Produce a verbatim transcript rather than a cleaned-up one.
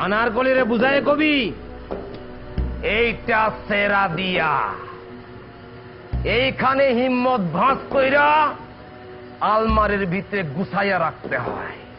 আনারকলিরে বুঝায় কবি এইটা সেরা দিয়া এইখানে হিম্মত ভাঁজ কইরা আলমারির ভিতরে গুছাইয়া রাখতে হয়।